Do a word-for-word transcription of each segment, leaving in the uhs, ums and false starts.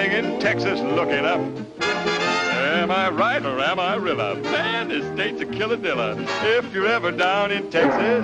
morning in Texas looking up. Am I right or am I Rilla? Man, this state's a killadilla. If you're ever down in Texas,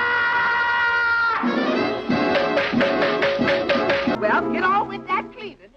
well, get on with that cleaning.